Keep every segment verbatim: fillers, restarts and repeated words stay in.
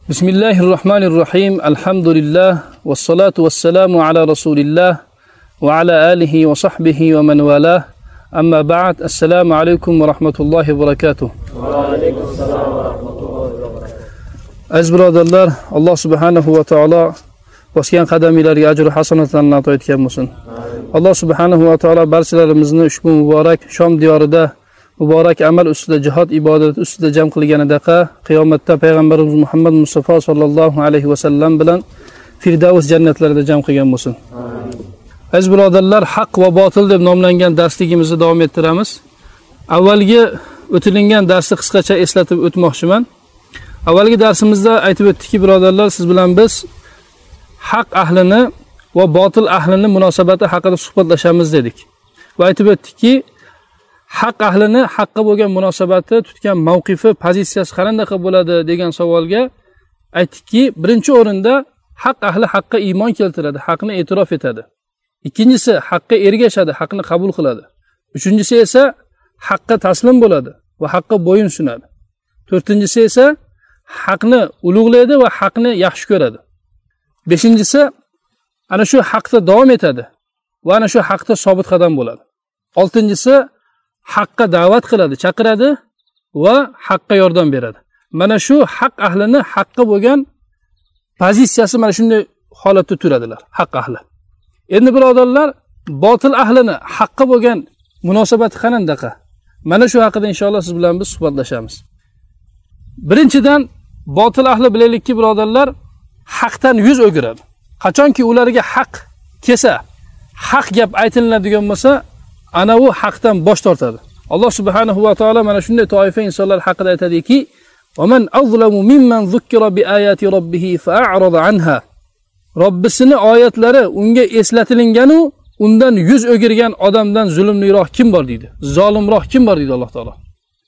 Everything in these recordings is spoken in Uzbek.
Bismillahirrahmanirrahim. Alhamdulillah. Wassalatu wassalamu ala rasulillah wa ala alihi wa sahbihi wa man walah. Amma ba'd. Assalamu alaykum wa rahmatullahi wa barakatuh. Wa alaykum assalam wa rahmatullahi wa barakatuh. Aziz birodarlar, Alloh subhanahu va taolo bosgan qadamlarga ajr va hasanatlarni ato etgan bo'lsin. Alloh subhanahu va taolo barchalarimizni ushbu muborak Shom diyorida muborak amal ustida jihad ibodati ustida jam qilganidaqa qiyomatda payg'ambarimiz Muhammad Mustafa sallallohu alayhi va sallam bilan Firdavs jannatlarida jam qilgan bo'lsin. Aziz birodarlar, haq va botil deb nomlangan darsligimizni davom ettiramiz. Avvalgi o'tilingan darsni qisqacha eslatib o'tmoqchiman. Avvalgi darsimizda aytib o'tdikki, birodarlar, siz bilan biz haq ahlini va botil ahlini munosabati haqida suhbatlashamiz dedik. Va aytib o'tdikki, haq ahlini haqqa bo'lgan munosabati, tutgan mavqifi, pozitsiyasi qanday bo'ladi degan savolga aytdikki, birinchi o'rinda haq ahli haqqa iymon keltiradi, haqni e'tirof etadi. Ikkinchisi haqqa ergashadi, haqni qabul qiladi. Uchinchisi esa haqqa taslim bo'ladi va haqqa bo'yin sunadi. To'rtinchisi esa haqni ulug'laydi va haqni yaxshi ko'radi. Beshinchisi ana shu haqda davom etadi va ana shu haqda sobit qadam bo'ladi. Oltinchisi haqqa da'vat qiladi, chaqiradi va haqqa yordam beradi. Mana shu haq ahlini haqqa bo'lgan pozitsiyasi mana shunday holatda turadilar, haq ahli. Endi birodarlar, botil ahlini haqqa bo'lgan munosabati qanday? Mana shu haqida inshaalloh siz bilan biz suhbatlashamiz. Birinchidan, botil ahli bilaylikki, birodarlar, haqdan yuz o'giradi. Qachonki ularga haq kelsa, haq gap aytiladigan bo'lsa, ana u haqdan bosh tortadi. Alloh subhanahu va taolo mana shunday toifa insonlar haqida aytadiki: "Va man azlamu mimman zukkira bi ayati robbih fa'arada anha." Robbisini oyatlari unga eslatilganu undan yuz o'girgan odamdan zulmliroq kim bor deydi? Zolimroq kim bor deydi Alloh taolo.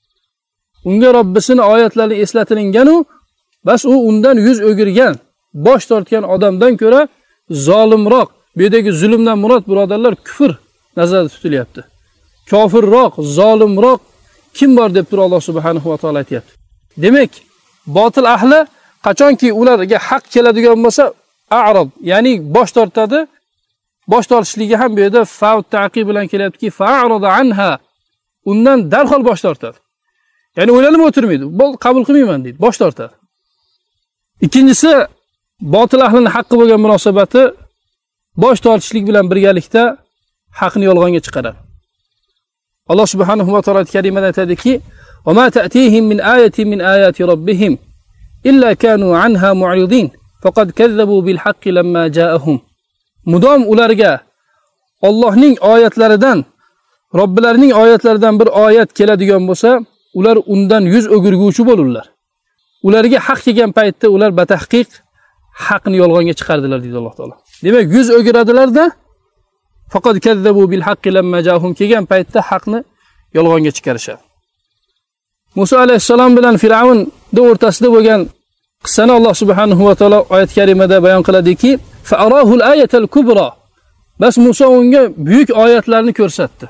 Unga Robbisini oyatlari eslatilganu bas u undan yuz o'girgan, bosh tortgan odamdan ko'ra zolimroq. Bu yerdagi zulmdan murod birodarlar kufr nazarda tutilyapti. Kofirroq, zolimroq kim bor deb turib Alloh subhanahu va taolo aytayapti. Demak, botil ahli qachonki ularga haq keladigan bo'lsa, a'rab, ya'ni bosh tortadi. Bosh tortishligi ham bu yerda fa'u ta'qib bilan kelyaptiki, fa'arada anha. Undan darhol bosh tortadi. Ya'ni o'ylanib o'tirmaydi. Bo'l, qabul qilmayman deydi, bosh tortadi. Ikkinchisi, botil ahlining haqqi bo'lgan munosabati bosh tortishlik bilan birgalikda haqni yolg'onga chiqaradi. Alloh subhanahu va taolo karimada aytadiki: "Va ma ta'tihim min ayatin min ayati robbihim illa kanu anha mu'ridin faqad kazzabu bil haqqi lamma ja'ahum." Mudom ularga Allohning oyatlaridan, Robbilarining oyatlaridan bir oyat keladigan bo'lsa, ular undan yuz o'girguvchi bo'lurlar. Ularga haq kelgan paytda ular batahqiq haqni yolg'onga chiqardilar deydi Alloh taolo. Demak, yuz o'giradilar-da, faqat kazzabu bil haqqi lamma ja'ahum kelgan paytda haqni yolg'onga chiqarishadi. Musa alayhissalom bilan Fir'avnning o'rtasida bo'lgan qissani Alloh subhanahu va taolo oyat karimada bayon qiladiki, fa'arahu al-ayatal kubra. Bas Musa unga buyuk oyatlarni ko'rsatdi.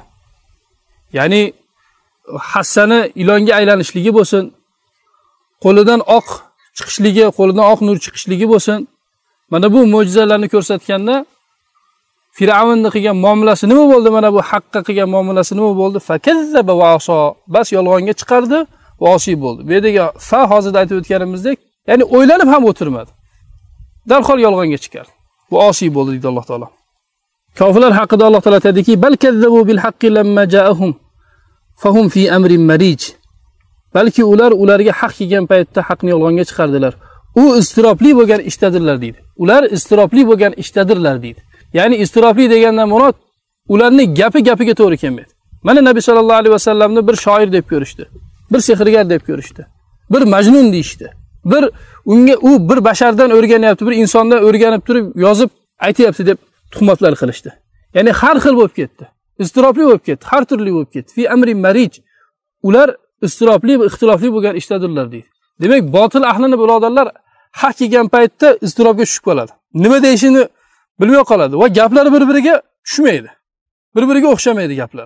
Ya'ni hassani ilonga aylanishligi bo'lsin, qo'lidan oq chiqishligi, qo'lidan oq nur chiqishligi bo'lsin. Mana bu mo'jizalarni ko'rsatganda Fir'avnning qilgan muomalasi nima bo'ldi? Mana bu haqqa qilgan muomalasi nima bo'ldi? Fakazzaba va aso. Bas yolg'onga chiqardi va osiy bo'ldi. Bu yerdagi fa hozirda aytib o'tganimizdek, ya'ni o'ylanib ham o'tirmadi. Darhol yolg'onga chiqardi. Bu osiy bo'ldi deydi Alloh taolo. Kofirlar haqida Alloh taolo aytadiki: "Bal kazzabu bil haqqi lamma ja'ahum fahum fi amrin marij." Balki ular ularga haq kelgan paytda haqni yolg'onga chiqardilar. U iztirobli bo'lgan ishdadirlar deydi. Ular iztirobli bo'lgan ishdadirlar deydi. Ya'ni iztirobli degandan murod ularning gapi gapiga to'g'ri kelmaydi. Mana Nabiy sallallohu alayhi vasallamni bir shoir deb ko'rishdi, bir sehrgar deb ko'rishdi, bir majnun deyishdi. Bir unga u bir bashardan o'rganyapti, bir insondan o'rganib turib yozib aytayapti deb tuhmatlar qilishdi. Ya'ni har xil bo'lib ketdi. Iztirobli bo'lib ketdi, har turli bo'lib ketdi. Fi amrin marij. Ular iztirobli va ixtilofli bo'lgan ishdadirlar deydi. Demak, botil ahlini birodarlar haq kelgan paytda iztirobga tushib qoladi. Nima deyishini bilmay qoladi va gaplari bir-biriga tushmaydi. Bir-biriga o'xshamaydi gaplar.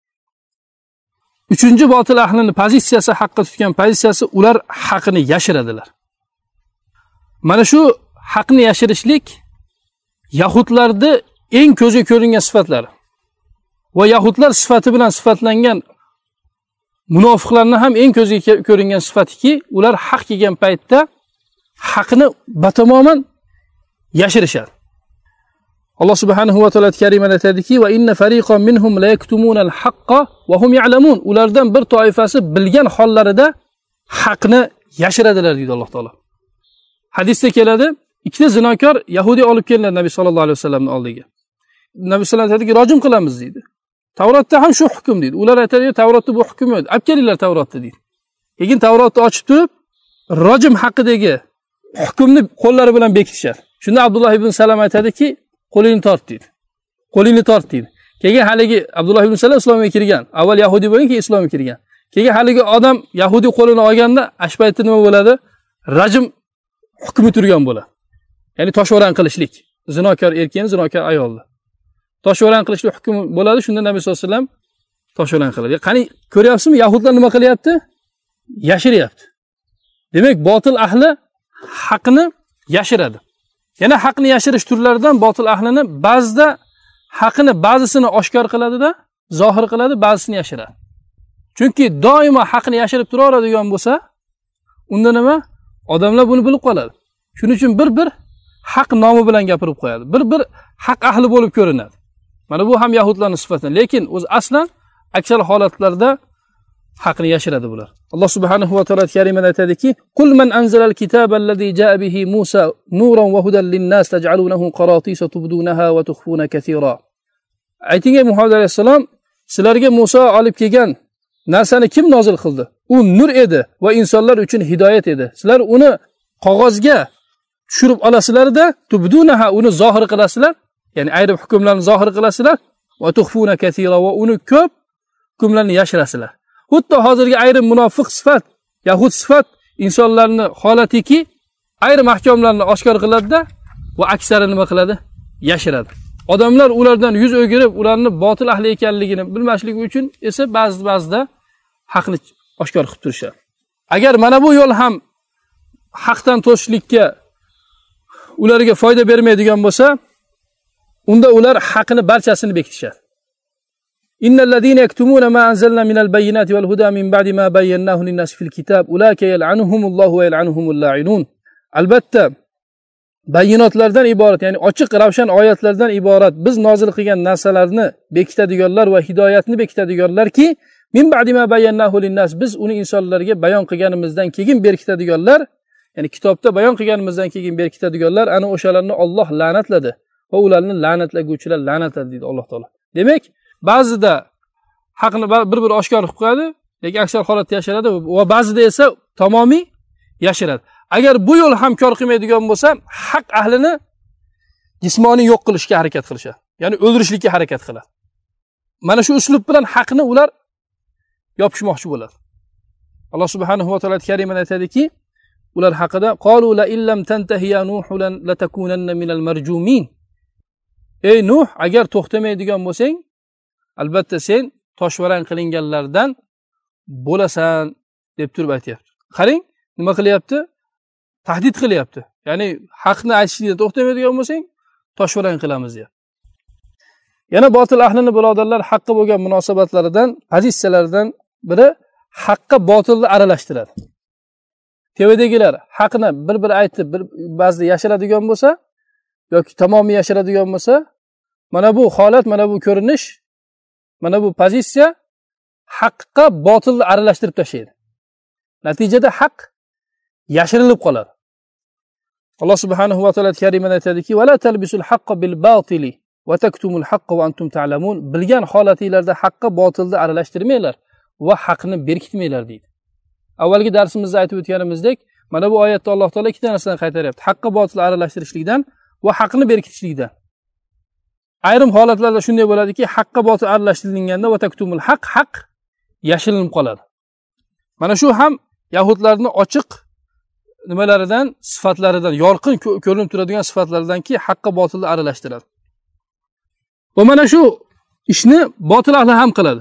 Uchinchi botil ahlining pozitsiyasi, haqqa tutgan pozitsiyasi, ular haqini yashiradilar. Mana shu haqni yashirishlik Yahudlarni eng ko'zga ko'ringan sifatlari. Va Yahudlar sifati bilan sifatlangan munofiqlarning ham eng ko'zga ko'ringan sifatiki, ular haq kelgan paytda haqni batamoman yashirishadi. Alloh subhanahu va taolo karimada aytadiki: "Va inna fariqan minhum la yaktumuna al-haqqa wa hum ya'lamun." Ulardan bir toifasi bilgan hollarida haqni yashiradilar deydi Alloh taolo. Hadisda keladi, ikkita zinokor Yahudiy olib keladi Nabiy sallallohu alayhi vasallamning oldiga. Nabiy sallallohu alayhi vasallam aytadiki, "Rojim qilamiz" deydi. Tavrotda ham shu hukm deydi. Ular aytadi, "Tavrotda bu hukm yo'q. Olib kelinglar Tavrotni" deydi. Keyin Tavrotni ochib turib, rojim haqidagi hukmni qo'llari bilan bekitishadi. Shunda Abdulloh ibn Salam aytadiki, "Qo'lingni tort" deydi. "Qo'lingni tort" deydi. Keyin haligi Abdulloh ibn Salam islomga kirgan. Avval Yahudi bo'lgan, keyin islomga kirgan. Keyin haligi odam Yahudi qo'lini olganda, ashpaytda nima bo'ladi? Rajim hukmi turgan bo'ladi. Ya'ni toshvoran qilishlik. Zinokor erkakni, zinokor ayolni. Toshvoran qilishlik hukmi bo'ladi. Shunda Nabiy sollallohu alayhi vasallam toshvoran qiladi. Qani ko'ryapsizmi, Yahudlar nima qilyapti? Yashiryapti. Demak, botil ahli haqni yashiradi. Yana haqni yashirish turlaridan botil ahlini ba'zida haqni ba'zisini oshkor qiladi-da, zohir qiladi, ba'zisini yashiradi. Chunki doimo haqni yashirib turaveradigan bo'lsa, unda nima? Odamlar buni bilib qoladi. Shuning uchun bir-bir haq nomi bilan gapirib qo'yadi. Bir-bir haq ahli bo'lib ko'rinadi. Mana bu ham Yahudlarning sifati. Lekin o'z aslan aksar holatlarda haqni yashiradi bular. Alloh subhanahu va taolo karimada aytadiki: "Qul man anzalal kitaba allazi jaa bihi Musa nuran wa hudan lin-nas taj'alunahu qaratisa tubdunaha wa tukhfuna katira." Ayting ey Muhammad alayhisalom, sizlarga Musa olib kelgan narsani kim nozil qildi? U nur edi va insonlar uchun hidoyat edi. Sizlar uni qog'ozga tushirib olasizlar-da, tubdunaha, uni zohir qilasizlar, ya'ni ayrim hukmlarni zohir qilasizlar, va tukhfuna katira, va uni ko'p hukmlarni yashirasizlar. Xuddi hozirgi ayrim munofiq sifat, yahud sifat insonlarning holatiki, ayrim ahkomlarni oshkor qiladi-da, va aksari nima qiladi? Yashiradi. Odamlar ulardan yuz o'girib, ularni botil ahli ekanligini bilmasligi uchun esa ba'zi-ba'zida haqni oshkor qilib turishadi. Agar mana bu yo'l ham haqdan to'sishlikka ularga foyda bermaydigan bo'lsa, unda ular haqni barchasini bekitishadi. Innal ladina yaktumuna ma anzalna minal bayyinati wal huda min ba'di ma bayyanahu lin-nas fil kitab ulaka yal'anuhumullohu va yal'anuhumul la'inun. Albatta bayinotlardan iborat, ya'ni ochiq ravshan oyatlardan iborat biz nozil qilgan narsalarni bekitadiganlar va hidoyatni bekitadiganlarki, min ba'di ma bayyanahu lin-nas, biz uni insonlarga bayon qilganimizdan keyin berkitadiganlar, ya'ni kitobda bayon qilganimizdan keyin berkitadiganlar, ana o'shalarni Alloh la'natladi va ularni la'natlaguvchilar la'natladi deydi Alloh taolo. Demak, ba'zida haqni bir-bir oshkor qilib qo'yadi, lekin aksar holatda yashiradi va ba'zida esa tamomiy yashiradi. Agar bu yo'l ham kor qilmaydigan bo'lsa, haq ahlini jismoniy yo'q qilishga harakat qilishadi. Ya'ni o'ldirishlikka harakat qiladi. Mana shu uslub bilan haqni ular yopishmoqchi bo'ladi. Alloh subhanahu va taolo karimada aytadiki, ular haqida qalu la illam tantahi ya nuh la takunanna minal marjumin. Ey Nuh, agar to'xtamaydigan bo'lsang, albatta sen toshvaran qilinganlardan bo'lasan deb turib aytayapti. Qarang, nima qilyapti? Tahdid qilyapti. Ya'ni haqni aytishlikda to'xtamaydigan bo'lsang, toshvaran qilamiz deyapti. Yana botil ahlini birodarlar haqqa bo'lgan munosabatlaridan, pozitsiyalaridan biri haqqa botilni aralashtiradi. Tevadagilar haqni bir-bir aytib, bir ba'zida yashiradigan bo'lsa yoki tamomiy yashiradigan bo'lsa, mana bu holat, mana bu ko'rinish, mana bu pozitsiya haqqa botilni aralashtirib tashlaydi. Natijada haq yashirilib qoladi. Alloh subhanahu va taolo karimada aytadiki: "Va la talbisul haqqo bil batili va taktumul haqqo va antum ta'lamun." Bilgan holatingizda haqqa botilni aralashtirmanglar va haqni berkitmanglar deydi. Avvalgi darsimizda aytib o'tganimizdek, mana bu oyatda Alloh taolo ikkita narsani qaytaryapti: haqqa botilni aralashtirishlikdan va haqni berkitishlikdan. Ayrim holatlarda shunday bo'ladiki, haqqa botil aralashtirilganda va taktumul haq, haq yashirinib qoladi. Mana shu ham yahudlarning ochiq nimalaridan, sifatlaridan, yorqin ko'rinib turadigan sifatlaridanki, haqqa botilni aralashtiradi. Va mana shu ishni botil ahli ham qiladi.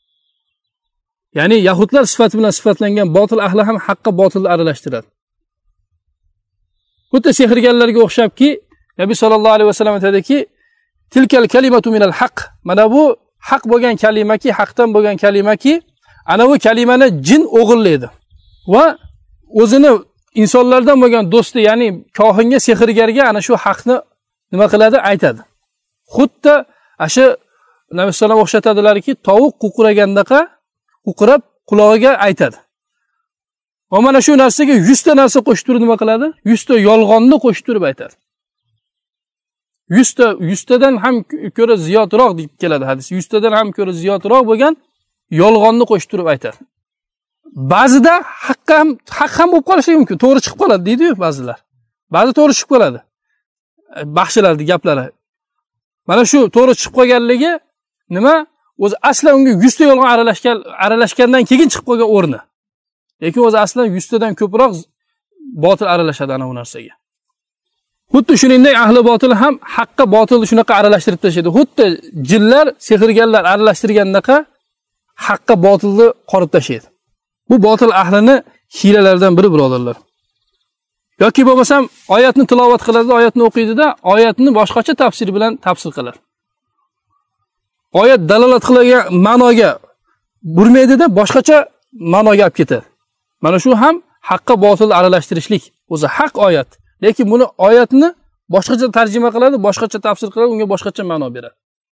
Ya'ni yahudlar sifati bilan sifatlangan botil ahli ham haqqa botilni aralashtiradi. Xuddi sehrgarlarga o'xshabki, Nabiy sallallohu alayhi vasallam aytadiki, tilkal kalimatu minal haq. Mana bu haq bo'lgan kalimaki, haqdan bo'lgan kalimaki, ana bu kalimani jin o'g'irlaydi va o'zini insonlardan bo'lgan do'sti, ya'ni kohinga, sehrgarga ana shu haqni nima qiladi? Aytadi. Xuddi asha Nabiy sallallohu o'xshatadilarki, tovuq quqiragandaqa quqirab qulog'iga aytadi. Va mana shu narsaga yuz ta narsa qo'shtirib nima qiladi? yuz ta yolg'onni qo'shtirib aytadi. yuz ta yuz tadan ham ko'ra ziyodroq deb keladi hadis. yuz tadan ham ko'ra ziyodroq bo'lgan yolg'onni qo'shtirib aytadi. Ba'zida haqq ham haq ham bo'lib qolishi mumkin, to'g'ri chiqib qoladi deydi-yu ba'zilar. Ba'zi to'g'ri chiqib qoladi. Baxshilarning gaplari. Mana shu to'g'ri chiqib qolganligi nima? O'zi aslan unga yuz ta yolg'on aralashgan aralashgandan keyin chiqib qolgan o'rni. Lekin o'zi aslan yuz tadan ko'proq botil aralashadi ana bu narsaga. Xuddi shuningdek ahli botil ham haqqa botilni shunaqa aralashtirib tashlaydi. Xuddi jinlar, sehrgarlar aralashtirgandaqa haqqa botilni qorib tashlaydi. Bu botil ahlini hiylalaridan biri, birodarlar. Yoki bo'lmasam oyatni tilovat qiladi, oyatni o'qiydi-da, oyatni boshqacha tafsir bilan tafsir qiladi. Oyat dalolat qilgan ma'noga burmaydi-da, boshqacha ma'noga olib ketadi. Mana shu ham haqqa botil aralashtirishlik. O'zi haq oyat, lekin buni oyatni boshqacha tarjima qiladi, boshqacha tafsir qiladi, unga boshqacha ma'no beradi.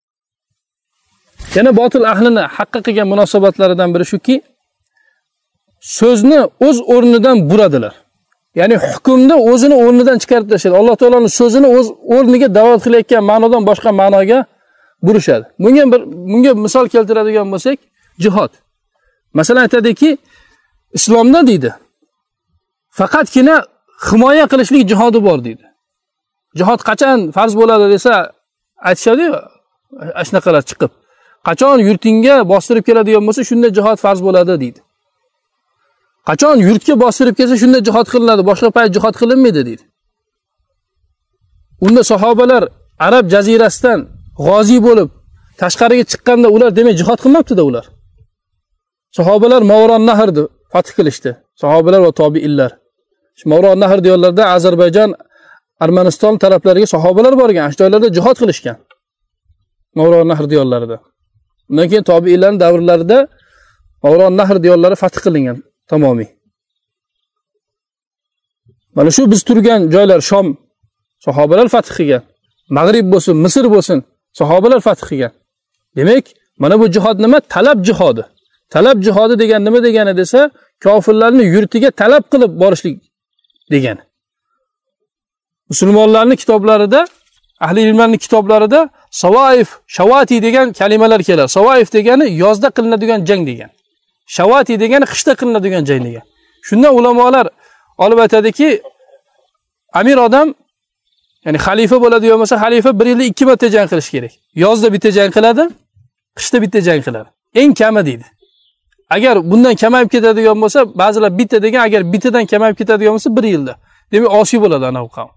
Yana botil ahlini haqqa qilgan munosabatlaridan biri shuki, so'zni o'z o'rnidan buradilar. Ya'ni hukmni o'zini o'rnidan chiqarib tashlaydi. Alloh taoloning so'zini o'z o'rniga da'vat qilayotgan ma'nodan boshqa ma'noga burishadi. Bunga bir bunga misol keltiradigan bo'lsak, jihad. Masalan aytadiki, islomda deydi, faqatgina himoya qilishlik jihodi bor deydi. Jihad qachon farz bo'ladi desa, aytishadi-yu, ashnaqalar chiqib. Qachon yurtingga bostirib keladigan bo'lsa, shunda jihad farz bo'ladi deydi. Qachon yurtga bostirib kelsa, shunda jihad qilinadi, boshqa payt jihad qilinmaydi deydi. Unda sahobalar Arab jazirasidan g'ozi bo'lib tashqariga chiqqanda ular demak jihad qilmabdi-da ular. Sahobalar Mavron nahrni fath qilishdi. Sahobalar va tobiinlar. Shu Mavron nahr diyorlarida Ozarbayjon, Armaniston taraflariga sahobalar borgan, shu joylarda jihad qilishgan. Mavron nahr diyorlarida. Undan keyin tobiinlarning davrlarida Mavron nahr diyorlari fath qilingan tamomiy. Mana shu biz turgan joylar Shom sahobalar fath qilgan. Mag'rib bo'lsin, Misr bo'lsin, sahobalar fath qilgan. Demak, mana bu jihad nima? Talab jihodi. Talab jihodi degan nima degani desa, kofirlarni yurtiga talab qilib borishlik degani. Musulmonlarning kitoblarida, ahli ilmlarning kitoblarida savaif, shavati degan kalimalar keladi. Savaif degani yozda qilinadigan jang degan. Shavati degani qishda qilinadigan jang degan. Shundan ulamolar olib aytadiki, amir odam, ya'ni xalifa bo'ladi bo'lmasa, xalifa bir yilda ikki marta jang qilish kerak. Yozda bitta jang qiladi, qishda bitta jang qiladi. Eng kami deydi. Agar bundan kamayib ketadigan bo'lsa, ba'zilar bitta degan, agar bittadan kamayib ketadigan bo'lsa bir yilda. Demak, osiy bo'ladi ana bu qavm.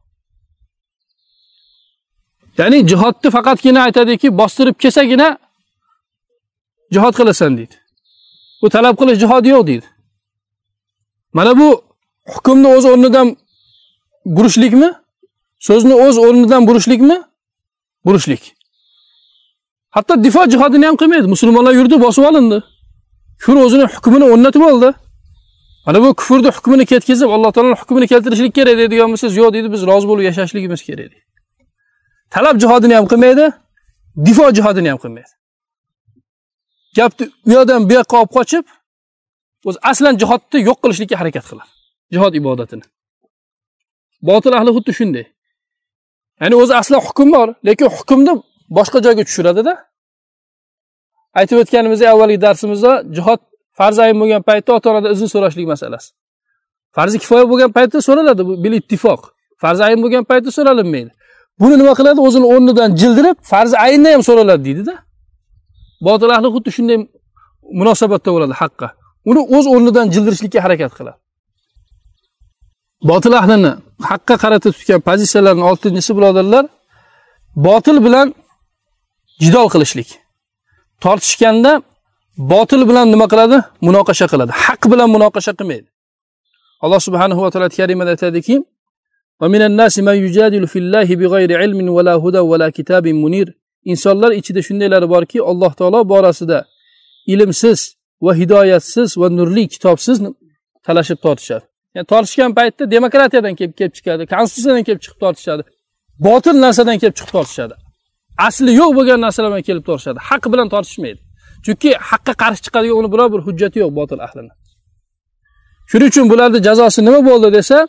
Ya'ni jihodni faqatgina aytadiki, bostirib kelsagina jihod qilasan deydi. Bu talab qilish jihod yo'q deydi. Mana bu hukmni o'z o'rnidan burishlikmi? So'zni o'z o'rnidan burishlikmi? Burishlik. Hatto difo jihodini ham qilmaydi. Musulmonlar yurdi bosib olindi. Kufr o'zini hukmini o'rnatib oldi. Mana bu kufrning hukmini ketkizib, Alloh taoloning hukmini keltirishlik kerak deydigan bo'lsangiz, yo'q deydi, biz rozi bo'lib yashashligimiz kerak deydi. Talab jihodini ham qilmaydi, difo jihodini ham qilmaydi. Gapni u yoqdan bu yoqqa olib qochib, o'z aslan jihodni yo'q qilishlikka harakat qiladi. Jihod ibodatini. Botil ahli xuddi shunday. Ya'ni o'zi aslan hukm bor, lekin hukmni boshqa joyga tushiradi-da. Aytib o'tganimizdek avvalgi darsimizda jihod farz ayn bo'lgan paytda ota-onadan izn so'rashlik masalasi. Farzi kifoya bo'lgan paytda so'raladi, bu bil ittifoq. Farz ayn bo'lgan paytda so'ralinmaydi. Buni nima qiladi? O'zini o'rnidan jildirib, farz aynda ham so'raladi deydi-da. Botil ahli xuddi shunday munosabatda bo'ladi haqqa. Uni o'z o'rnidan jildirishlikka harakat qiladi. Botil ahlini haqqa qarata tutgan pozitsiyalarining oltinchisi birodarlar, botil bilan jidol qilishlik. Tortishganda botil bilan nima qiladi? Munoqasha qiladi. Haq bilan munoqasha qilmaydi. Alloh subhanahu va taolo karimada aytadiki, Va minan nasi man yujadilu fillahi bighayri ilmin wala huda wala kitabin munir. İnsanlar ichida shundaylar borki, Alloh taolo borasida ilmsiz va hidoyatsiz va nurli kitobsiz talashib tortishadi. Yani tortishgan paytda demokratiyadan kelib kelib chiqadi, konstitutsiyadan kelib chiqib tortishadi. Botil narsadan kelib chiqib tortishadi. Asli yo'q bo'lgan narsalardan kelib tortishadi. Haq bilan tortishmaydi. Chunki haqqa qarshi chiqadigan uni biror bir hujjati yo'q botil ahlining. Shuning uchun bularning jazosi nima bo'ldi desa,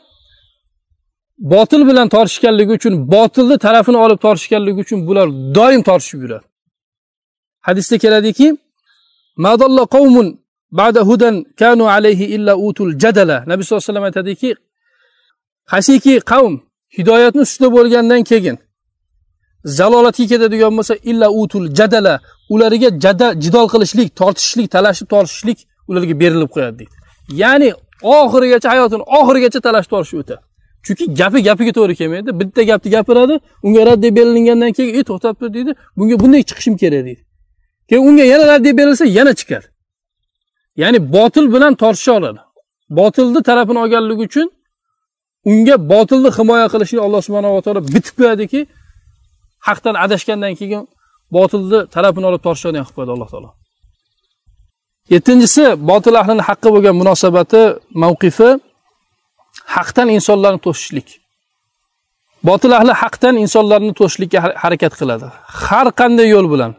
botil bilan tortishganligi uchun, botilni tarafini olib tortishganligi uchun bular doim tortishib yuradi. Hadisda keladiki, madalla qawmun ba'da hudan kanu alayhi illa utul jadala. Nabiy sollallohu alayhi vasallam aytadiki, qaysiki qavm hidoyatni ustida bo'lgandan keyin zalolatga ketadigan bo'lsa, illa utul jadala, ularga jadal jidol qilishlik, tortishlik, talashib tortishlik ularga berilib qo'yadi deydi. Ya'ni oxirigacha hayotini oxirigacha talashib tortish o'tadi. Chunki gapi gapiga to'g'ri kelmaydi. Bitta gapni gapiradi, unga rad deb berilgandan keyin, "Ey, to'xtab tur" deydi. Bunga bunday chiqishim kerak deydi. Keyin unga yana rad deb berilsa, yana chiqar. Ya'ni botil bilan tortisha oladi. Botilni tarafini olganligi uchun unga botilni himoya qilishni Alloh subhanahu va taolo bitib qo'yadiki, haqdan adashgandan keyin botilni tarafini olib tortishadigan qilib qo'yadi Alloh taolo. yettinchisi, botil ahlining haqqi bo'lgan munosabati, mavqifi haqdan insonlarni to'sishlik. Botil ahli haqdan insonlarni to'sishlikka harakat qiladi. Har qanday yo'l bilan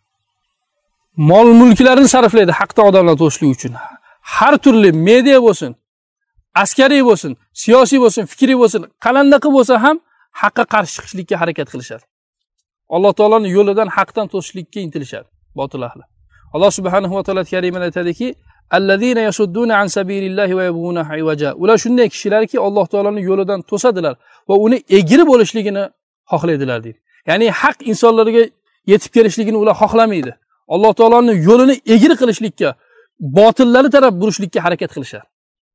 mol mulklarini sarflaydi haqdan odamlarni to'sishlik uchun. Har turli media bo'lsin, askariy bo'lsin, siyosiy bo'lsin, fikriy bo'lsin, qalandaqa bo'lsa ham haqqa qarshi chiqishlikka harakat qilishadi. Alloh taoloning yo'lidan haqdan to'sishlikka intilishadi botil ahli. Alloh subhanahu va taolo karimada aytadiki, allazina yasudduna an sabilillahi va yabghunahu iwaja. Ular shunday kishilarki, Alloh taoloning yo'lidan to'sadilar va uni egri bo'lishligini xohlaydilar deydi. Ya'ni haq insonlarga yetib kelishligini ular xohlamaydi. Alloh taoloning yo'lini egri qilishlikka, botillari taraf burishlikka harakat qilishadi.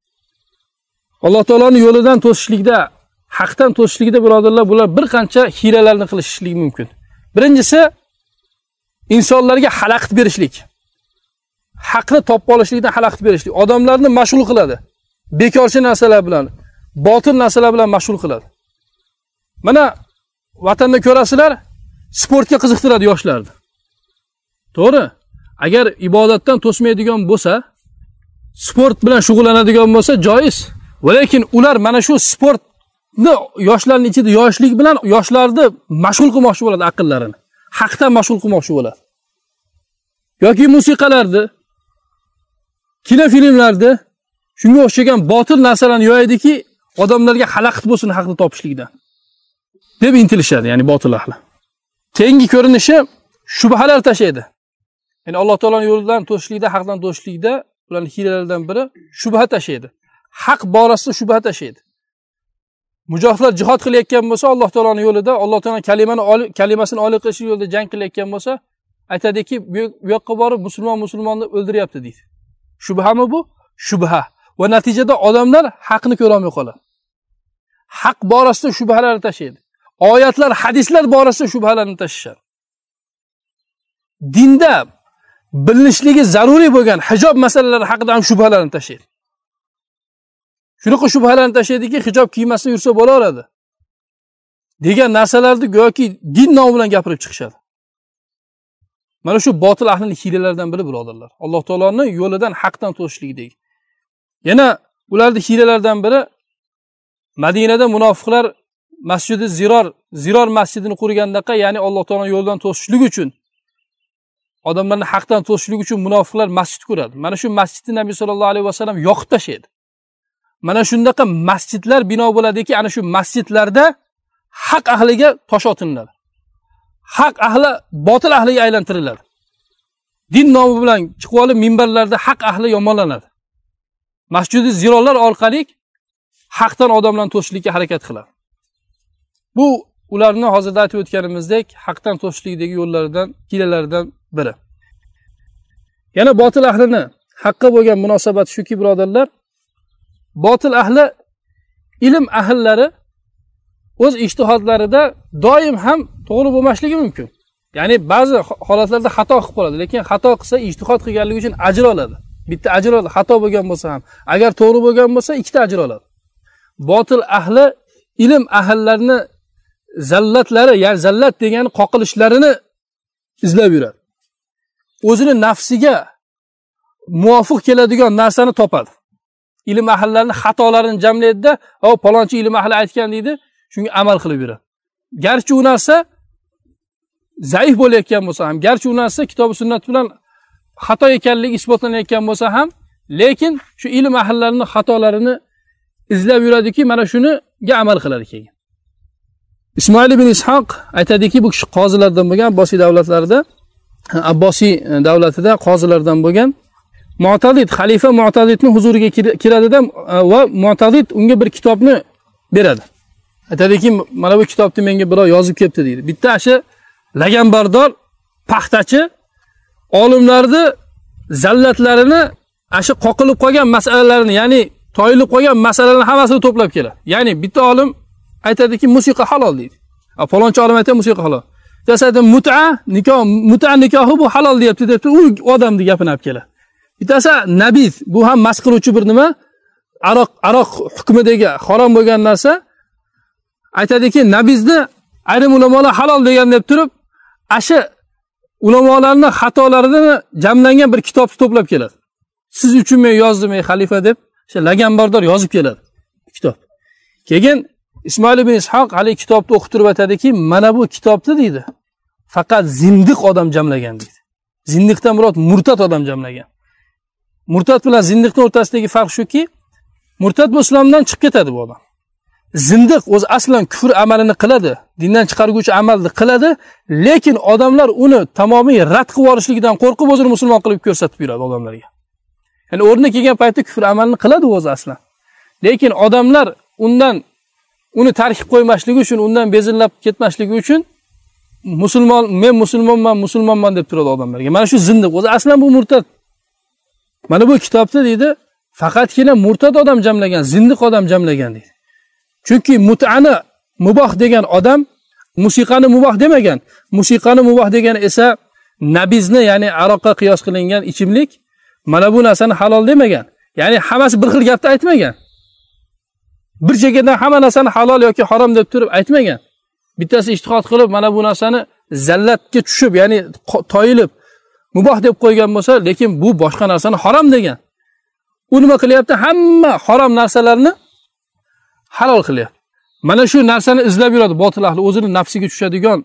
Alloh taoloning yo'lidan to'sishlikda, haqdan to'sishlikda birodarlar, bular bir qancha hilalarni qilishligi mumkin. Birinchisi, insonlarga xalaqit berishlik. Haqni topib olishlikdan xalaqit berishlik. Odamlarni mashg'ul qiladi. Bekorchi narsalar bilan, botil narsalar bilan mashg'ul qiladi. Mana vatanda ko'rasizlar, sportga qiziqtiradi yoshlarni. To'g'ri? Agar ibodatdan to'smaydigan bo'lsa, sport bilan shug'ullanadigan bo'lsa joiz. Lekin ular mana shu sportni yoshlarning ichida yoshlik bilan yoshlarni mashg'ul qilmoqchi bo'ladi aqllarini. Haqdan mashg'ul qilmoqchi bo'ladi. Yoki musiqalarni, kinofilmlarda shunga o'xshagan botil narsalarni yo'ydiki, odamlarga xalaqit bo'lsin haqni topishlikdan deb intilishadi, ya'ni botil ahli. Keyingi ko'rinishi shubhalar tashlaydi. Ya'ni Alloh taoloning yo'lidan to'sishlikda, haqdan to'sishlikda ularning hilalaridan biri shubha tashlaydi. Haq borasida shubha tashlaydi. Mujohidlar jihad qilayotgan bo'lsa, Alloh taoloning yo'lida, Alloh taoloning kalimani kalimasini oliy qilish yo'lida jang qilayotgan bo'lsa, aytadiki, bu yoqqa borib musulmon musulmonni o'ldiryapti deydi. Shubhami bu? Shubha. Va natijada odamlar haqni ko'ra olmay qoladi. Haq borasida shubhalarni tashlaydi. Oyatlar, hadislar borasida shubhalarni tashishadi. Dinda bilinishligi zaruriy bo'lgan hijob masalalari haqida ham shubhalarni tashlaydi. Shunaqa shubhalarni tashlaydiki, hijob kiymasdan yursa bo'laveradi degan narsalarni go'yoki din nomi bilan gapirib chiqishadi. Mana shu botil ahlining hilalaridan biri birodarlar. Alloh taoloning yo'lidan haqdan to'sishlikdagi. Yana ularning hilalaridan biri Madinada munofiqlar masjidi Ziror, Ziror masjidini qurgandaqa, ya'ni Alloh taoloning yo'lidan to'sishlik uchun, odamlarni haqdan to'sishlik uchun munofiqlar masjid quradi. Mana shu masjidni Nabiy sallallohu alayhi vasallam yoqib tashlaydi. Mana shundaqa masjidlar bino bo'ladiki, ana shu masjidlarda haq ahliga tosh otiladi. Haq ahli botil ahliga aylantiriladi. Din nomi bilan chiqib olib minbarlarda haq ahli yomonlanadi. Masjidi zirorlar orqali haqdan odamlarni to'sishlikka harakat qiladi. Bu ularni hozirda aytib o'tganimizdek haqdan to'sishlikdagi yo'llaridan, hilalaridan biri. Yana botil ahlini haqqa bo'lgan munosabati shuki birodarlar, botil ahli ilm ahllari o'z ijtihodlarida doim ham to'g'ri bo'lmasligi mumkin. Ya'ni ba'zi holatlarda xato qilib qoladi, lekin xato qilsa ijtihod qilganligi uchun ajr oladi. Bitta ajr oladi, xato bo'lgan bo'lsa ham. Agar to'g'ri bo'lgan bo'lsa, ikkita ajr oladi. Botil ahli ilm ahllarini zallatlari, ya'ni zallat degani qoqilishlarini izlab yuradi. O'zini nafsiga muvofiq keladigan narsani topadi. Ilm ahllarining xatolarini jamlaydi-da, "O, palonchi ilm ahli aytgan" deydi, shunga amal qilib yuradi. Garchi u narsa zaif bo'layotgan bo'lsa ham, garchi u narsa kitob va sunnat bilan xato ekanligi isbotlanayotgan bo'lsa ham, lekin shu ilm ahllarining xatolarini izlab yuradiki, mana shuniga amal qiladi keyin. Ismoil ibn Ishoq aytadiki, bu kishi qozilardan bo'lgan, Abbosiy davlatlarida, Abbosiy davlatida qozilardan bo'lgan. Mu'tazid, xalifa Mu'tazidning huzuriga kiradida va Mu'tazid unga bir kitobni beradi. Aytadiki, mana bu kitobni menga birov yozib kelibdi deydi. Bitta ashi laganbardor paxtachi olimlarni zallatlarini, ashi qoqilib qolgan masalalarni, ya'ni toyilib qolgan masalalarni hammasini to'plab keladi. Ya'ni bitta olim aytadiki, musiqa halol deydi. A falonchi olim aytadi, musiqa halol. Bittasi mut'a, nikoh, mut'a nikohi bu halol deyapti deb u odamni gapini olib keladi. Bittasi nabiz, bu ham mas qiluvchi bir nima, aroq, aroq hukmidagi harom bo'lgan narsa. Aytadiki, nabizni ayrim ulamolar halol degan deb turib, ashi ulamolarning xatolarini jamlangan bir kitobni to'plab keladi. Siz uchun men yozdim ey xalifa deb, o'sha laganbardor yozib keladi kitob. Keyin Ismoil ibn Ishoq hali kitobni o'qib turib aytadiki, mana bu kitobni deydi, faqat zindiq odam jamlagan deydi. Zindiqdan murod murtad odam jamlagan. Murtad bilan zindiqning o'rtasidagi farq shuki, murtad bu islomdan chiqib ketadi bu odam. Zindiq o'zi aslan kufr amalini qiladi, dindan chiqarguvchi amalni qiladi, lekin odamlar uni tamomiy rad qilib yuborishligidan qo'rqib o'zini musulmon qilib ko'rsatib yuradi odamlarga. Ya'ni o'rniga kelgan paytda kufr amalini qiladi o'zi aslan. Lekin odamlar undan uni tark qo'ymasligi uchun, undan bezillab ketmasligi uchun musulmon, men musulmonman, musulmonman deb turadi odamlarga. Mana shu zindiq o'zi aslan bu murtad. Mana bu kitobda deydi, faqatgina murtad odam jamlagan, zindiq odam jamlagan deydi. Chunki mut'ani muboh degan odam musiqani muboh demagan. Musiqani muboh degani esa nabizni, ya'ni aroqqa qiyos qilingan ichimlik, mana bu narsani halol demagan. Ya'ni hammasi bir xil gapni aytmagan. Bir chekkadan hamma narsani halol yoki harom deb turib aytmagan. Bittasi ijtihod qilib mana bu narsani zallatga tushib, ya'ni toyilib muboh deb qo'ygan bo'lsa, lekin bu boshqa narsani harom degan. U nima qilyapti? Hamma harom narsalarni halol qilyapti. Mana shu narsani izlab yuradi botil ahli, o'zining nafsiga tushadigan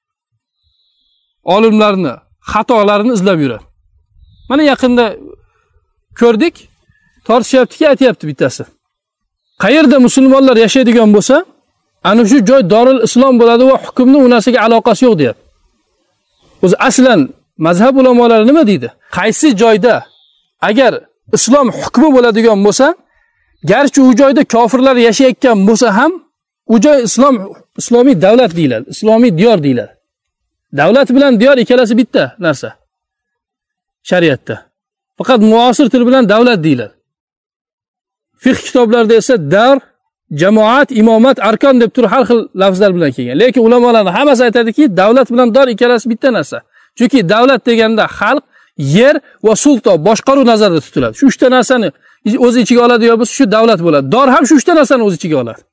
olimlarni xatolarini izlab yuradi. Mana yaqinda ko'rdik, tortishyaptiki, aytayapti bittasi. Qayerda musulmonlar yashaydigan bo'lsa, ana shu joy Dorul Islom bo'ladi va hukmning u narsaga aloqasi yo'q deyapti. O'zi aslan mazhab ulamolari nima deydi? Qaysi joyda agar islom hukmi bo'ladigan bo'lsa, garchi u joyda kofirlar yashayotgan bo'lsa ham, u joy islom islomiy davlat deyiladi, islomiy diyor deyiladi. Davlat bilan diyor ikkalasi bitta narsa. Shariatda. Faqat muasir til bilan davlat deyiladi. Fiqh kitoblarida esa dar, jamoat, imomat, arkon deb turib har xil lafzlar bilan kelgan. Lekin ulamolarning hammasi aytadiki, davlat bilan dor ikkalasi bitta narsa. Chunki davlat deganda xalq, yer va sulton, boshqaruv nazarda tutiladi. Shu uchta narsani o'z ichiga oladigan bo'lsa, shu davlat bo'ladi. Dor ham shu uchta narsani o'z ichiga oladi.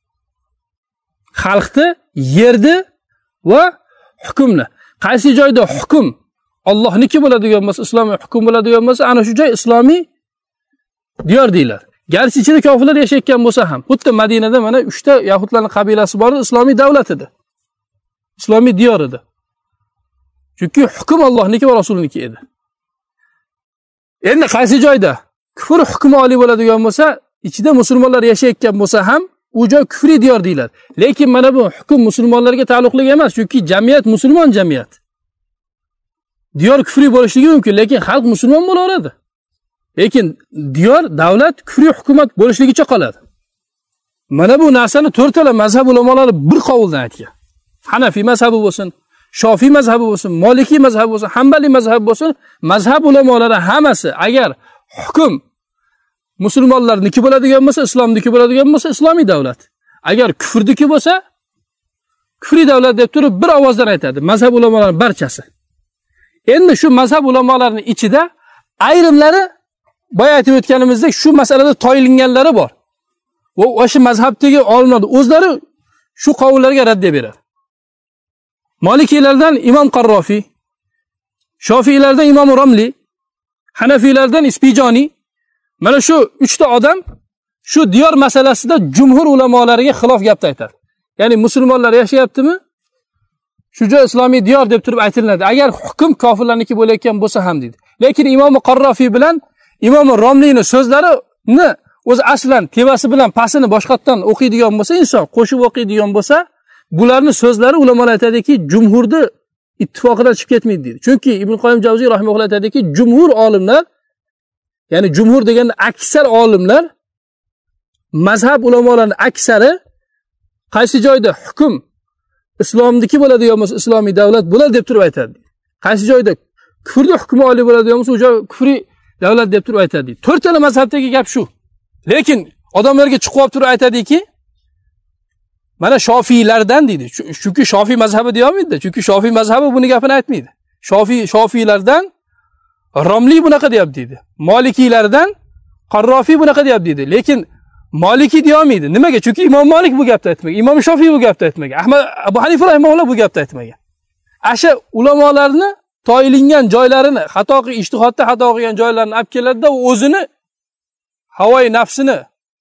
Xalqni, yerni va hukmni. Qaysi joyda hukm Allohniki bo'ladigan bo'lsa, islomiy hukm bo'ladigan bo'lsa, ana shu joy islomiy diyor deyiladi. Garchi ichida kofirlar yashayotgan bo'lsa ham, xuddi Madinada mana uchta yahudlarning qabilasi bor edi, islomiy davlat edi. Islomiy diyor edi. Chunki hukm Allohniki va Rasuliniki edi. Endi qaysi joyda kufr hukmi oliy bo'ladigan bo'lsa, ichida musulmonlar yashayotgan bo'lsa ham, u joy kufriy diyor deyiladi. Lekin mana bu hukm musulmonlarga taalluqli emas, chunki jamiyat musulmon jamiyat. Diyor kufriy bo'lishligi mumkin, lekin xalq musulmon bo'laveradi. Lekin diyor, davlat kufriy hukumat bo'lishligicha qoladi. Mana bu narsani to'rtala mazhab ulamolari bir qovuldan aytgan. Hanafiy mazhabi bo'lsin, Shofiy mazhabi bo'lsin, Maliki mazhabi bo'lsin, Hanbali mazhabi bo'lsin, mazhab ulamolari hammasi agar hukm musulmonlarniki bo'ladigan bo'lsa, islomniki bo'ladigan bo'lsa, islomiy davlat. Agar kufrniki bo'lsa, kufriy davlat deb turib bir ovozdan aytadi mazhab ulamolarining barchasi. Endi shu mazhab ulamolarining ichida ayrimlari boya aytib o'tganimizdek shu masalada toyilganlari bor. Va o'sha mazhabdagi olimlar o'zlari shu qavullarga raddiya beradi. Malikiylardan Imom Qarrofiy, Shofiylardan Imom Romli, Hanafiylardan Ispijoni, mana shu uchta odam shu diyor masalasida jumhur ulamolariga xilof gapni aytadi. Ya'ni musulmonlar yashayaptimi? Shu joy islomiy diyor deb turib aytiladi. Agar hukm kofirlarniki bo'layotgan bo'lsa ham deydi. Lekin Imom Qarrofiy bilan Imom Romlining so'zlarini o'zi aslan tevasi bilan pasini boshqatdan o'qiydigan bo'lsa, inson qo'shib o'qiydigan bo'lsa, bularning so'zlari ulamolar aytadiki, jumhurni ittifoqidan chiqib ketmaydi deydi. Chunki Ibn Qoyyim Javziy rahimahulloh aytadiki, jumhur olimlar, ya'ni jumhur deganda aksar olimlar, mazhab ulamolarining aksari qaysi joyda hukm islomniki bo'ladigan bo'lsa, islomiy davlat bo'ladi deb turib aytadi. Qaysi joyda kufrning hukmi oliy bo'ladigan bo'lsa, u joy kufriy davlat deb turib aytadi. To'rttala mazhabdagi gap shu. Lekin odamlarga chiqib turib aytadiki, mana Shofiylardan deydi. Chunki Shofiy mazhabi deyolmaydi. Chunki Shofiy mazhabi buni gapini aytmaydi. Shofiy Shofiylardan Romli bunaqa deyapti deydi. Malikiylardan Qarrofiy bunaqa deyapti deydi. Lekin Maliki deyolmaydi. Nimaga? Chunki Imom Malik bu gapni aytmagan. Imom Shofiy bu gapni aytmagan. Ahmad Abu Hanifa rahimahulloh bu gapni aytmagan. Asha ulamolarni toyilingan joylarini, xato qilgan, ijtihodda xato qilgan joylarini olib keladi-da, o'zini havoyi nafsini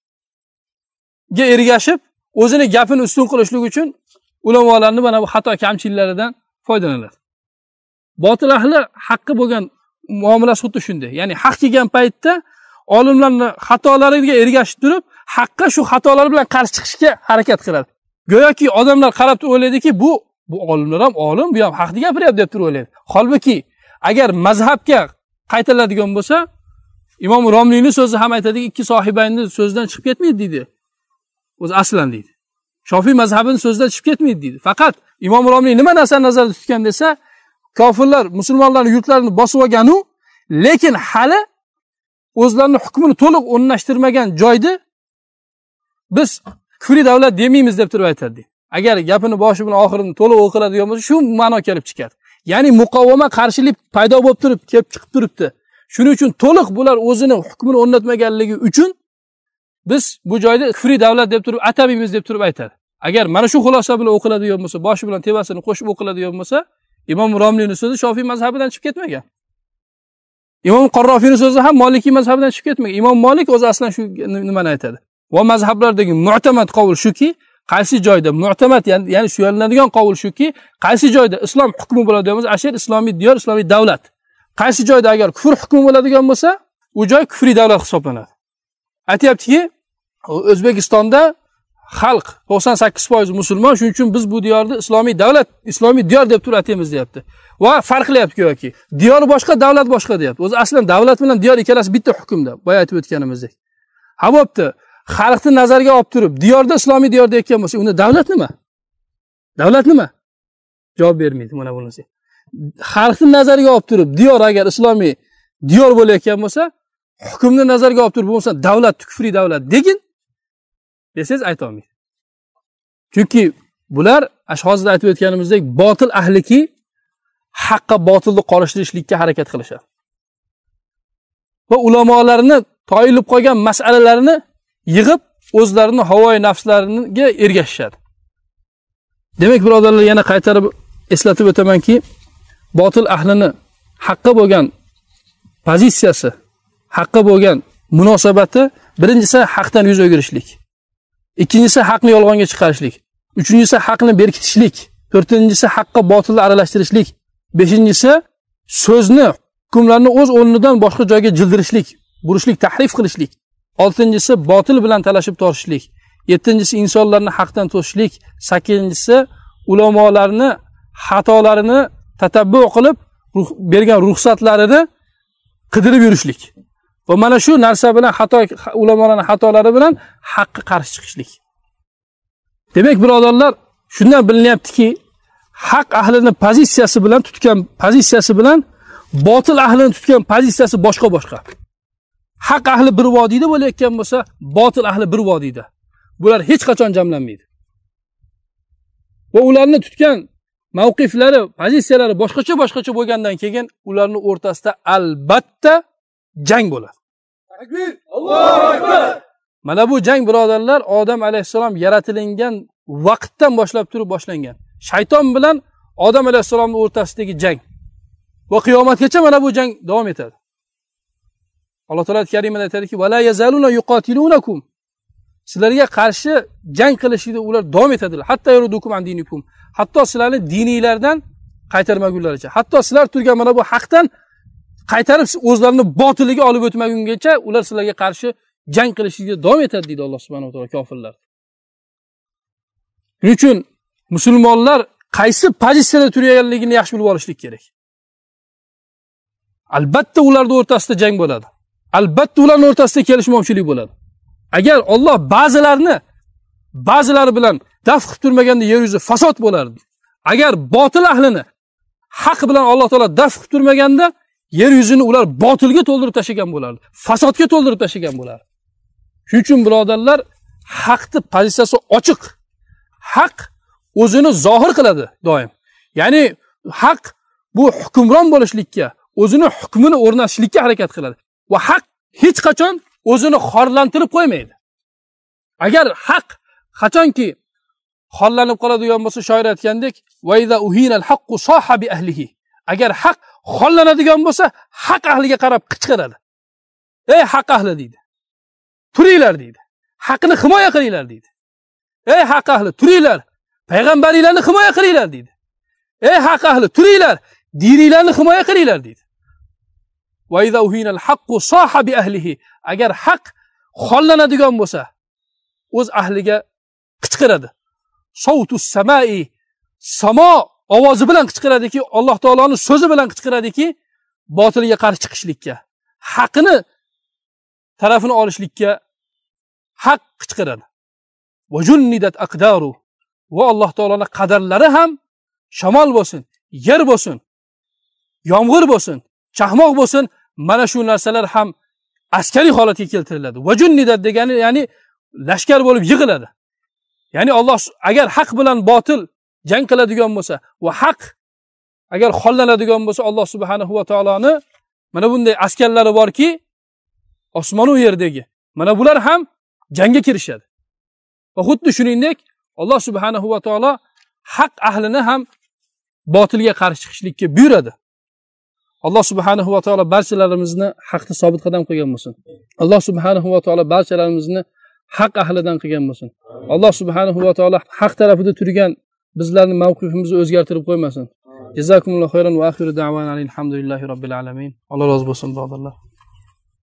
ga ergashib, o'zini gapini ustun qilishlik uchun ulamolarni mana bu xato kamchiliklaridan foydalanadi. Botil ahli haqqi bo'lgan muomalasi xuddi shunday. Ya'ni haq kelgan paytda olimlarning xatolariga ergashib turib, haqqa shu xatolar bilan qarshi chiqishga harakat qiladi. Go'yoki odamlar qarab o'ylaydiki, bu bu olimlar ham olim, bu ham haqni gapiryapti deb turib o'ylaydi. Holbuki, agar mazhabga qaytariladigan bo'lsa, Imom Romliyning so'zi ham aytadiki, ikki sohibayning so'zidan chiqib ketmaydi deydi. O'zi aslan deydi. Shofiy mazhabining so'zidan chiqib ketmaydi deydi. Faqat Imom Romliy nima narsani nazarda tutgan desa, kofirlar musulmonlarning yurtlarini bosib olgan-u, lekin hali o'zlarining hukmini to'liq o'rnashtirmagan joyda biz kufriy davlat demaymiz deb turib aytadi. Agar gapini boshi bilan oxirini to'liq o'qiladigan bo'lsa, shu ma'no kelib chiqadi. Ya'ni muqovama qarshilik paydo bo'lib turib, kelib chiqib turibdi. Shuning uchun to'liq bular o'zini hukmini o'rnatmaganligi uchun biz bu joyda kufriy davlat deb turib atamaymiz deb turib aytadi. Agar mana shu xulosa bilan o'qiladigan bo'lsa, boshi bilan tevasini qo'shib o'qiladigan bo'lsa, Imom Romliyning so'zi Shofiy mazhabidan chiqib ketmagan. Imom Qarrofiyning so'zi ham Maliki mazhabidan chiqib ketmagan. Imom Malik o'zi aslan shu nimani aytadi. Va mazhablardagi mu'tamad qavul shuki, qaysi joyda mu'tamad, ya'ni suyaniladigan qavul shuki, qaysi joyda islom hukmi bo'ladigan bo'lsa, ashar islomiy diyor, islomiy davlat. Qaysi joyda agar kufr hukmi bo'ladigan bo'lsa, u joy kufriy davlat hisoblanadi. Aytayaptiki, O'zbekistonda xalq to'qson sakkiz foiz musulmon, shuning uchun biz bu diyorni islomiy davlat, islomiy diyor deb turib aytamiz deyapti. Va farqlayapti yoki diyor boshqa, davlat boshqa deyapti. O'zi aslan davlat bilan diyor ikkalasi bitta hukmda, boya aytib o'tganimizdek. Ha bo'pti, xalqni nazarga olib turib, diyorda islomiy diyor deyotgan bo'lsa, unda davlat nima? Davlat nima? Javob bermaydi mana bunisi. Xalqni nazarga olib turib, diyor agar islomiy diyor bo'layotgan bo'lsa, hukmni nazarga olib turib bo'lsa, davlat kufriy davlat degin desangiz ayta olmaydi. Chunki bular hozir aytib o'tganimizdek botil ahliki haqqa botilni qorishtirishlikka harakat qilishadi. Va ulamolarni toyilib qolgan masalalarni yig'ib o'zlarining havoyi nafslariga ergashishadi. Demak, birodarlar, yana qaytarib eslatib o'tamanki, botil ahlini haqqa bo'lgan pozitsiyasi, haqqa bo'lgan munosabati, birinchisi haqdan yuz o'girishlik. Ikkinchisi haqni yolg'onga chiqarishlik. Uchinchisi haqni berkitishlik. To'rtinchisi haqqa botilni aralashtirishlik. Beshinchisi so'zni, hukmlarni o'z o'rnidan boshqa joyga jildirishlik, burishlik, tahrif qilishlik. Oltinchisi botil bilan talashib tortishlik. Yettinchisi insonlarni haqdan to'sishlik. Sakkizinchisi ulamolarni xatolarini tatabbu qilib bergan ruxsatlarini qidirib yurishlik. Va mana shu narsa bilan xato ulamolarning xatolari bilan haqqa qarshi chiqishlik. Demak, birodarlar, shundan bilinyaptiki, haq ahlining pozitsiyasi bilan tutgan pozitsiyasi bilan botil ahlining tutgan pozitsiyasi boshqa-boshqa. Haq ahli bir vodiyda bo'layotgan bo'lsa, botil ahli bir vodiyda. Bular hech qachon jamlanmaydi. Va ularni tutgan mavqiflari, pozitsiyalari boshqacha-boshqacha bo'lgandan keyin ularning o'rtasida albatta jang bo'ladi. Takbir! Allohu akbar! Mana bu jang birodarlar Odam alayhissalom yaratilgan vaqtdan boshlab turib boshlangan. Shayton bilan Odam alayhissalomning o'rtasidagi jang va qiyomatgacha mana bu jang davom etadi. Alloh taolo karimada aytadiki: "Va la yazaluna yuqatilunakum." Sizlarga qarshi jang qilishida ular davom etadilar. Hatta yurudukum an dinikum. Hatto sizlarni diniylardan qaytarmagunlaricha. Hatto sizlar turgan mana bu haqdan qaytarib o'zlarini botiliga olib o'tmagungacha ular sizlarga qarshi jang qilishga davom etadi deydi Alloh subhanahu va taolo kofirlar. Shuning uchun musulmonlar qaysi pozitsiyada turganligini yaxshi bilib olishlik kerak. Albatta ularning o'rtasida jang bo'ladi. Albatta ularning o'rtasida kelishmovchilik bo'ladi. Agar Alloh ba'zilarni ba'zilari bilan daf qilib turmaganda yer yuzi fasod bo'lardi. Agar botil ahlini haq bilan Alloh taolo daf qilib turmaganda yer yuzini ular botilga to'ldirib tashagan bo'lardi. Fasodga to'ldirib tashagan bo'lardi. Shuning uchun birodarlar, haqning pozitsiyasi ochiq. Haq o'zini zohir qiladi doim. Ya'ni haq bu hukmron bo'lishlikka, o'zini hukmini o'rnatishlikka harakat qiladi. Va haq hech qachon o'zini xorlantirib qo'ymaydi. Agar haq qachonki xorlanib qoladigan bo'lsa, shoir aytgandek, "Va iza uhinal haqqu sahabi ahlihi." Agar haq xorlanadigan bo'lsa, haq ahliga qarab qichqiradi. "Ey haq ahli" deydi. "Turinglar" deydi. "Haqni himoya qilinglar" deydi. "Ey haq ahli, turinglar. Payg'ambaringlarni himoya qilinglar" deydi. "Ey haq ahli, turinglar. Dininglarni himoya qilinglar" deydi. "Va iza uhinal haqqu sahabi ahlihi." Agar haq xorlanadigan bo'lsa, o'z ahliga qichqiradi. Savtus samai, samo ovozi bilan qichqiradiki, Alloh taoloning so'zi bilan qichqiradiki, botilga qarshi chiqishlikka, haqni tarafini olishlikka haq qichqiradi. Va junnidat aqdaru, va Alloh taoloning qadarlari ham shamol bo'lsin, yer bo'lsin, yomg'ir bo'lsin, chaqmoq bo'lsin, mana shu narsalar ham askariy holatga keltiriladi. Va junnidat degani ya'ni lashkar bo'lib yig'iladi. Ya'ni Alloh agar haq bilan botil jang qiladigan bo'lsa va haq agar xollanadigan bo'lsa, Alloh subhanahu va taoloni mana bunday askarlari borki, osmon va yerdagi. Mana bular ham jangga kirishadi. Va xuddi shuningdek Alloh subhanahu va taolo haq ahlini ham botilga qarshi chiqishlikka buyuradi. Alloh subhanahu va taolo barchalarimizni haqda sobit qadam qilgan bo'lsin. Alloh subhanahu va taolo barchalarimizni haq ahlidan qilgan bo'lsin. Alloh subhanahu va taolo haq tarafida turgan bizlarni mavqifimizni o'zgartirib qo'ymasin. Jazakumullohu xayran va axiru da'wana alhamdulillahi robbil alamin. Alloh rozi bo'lsin birodarlar.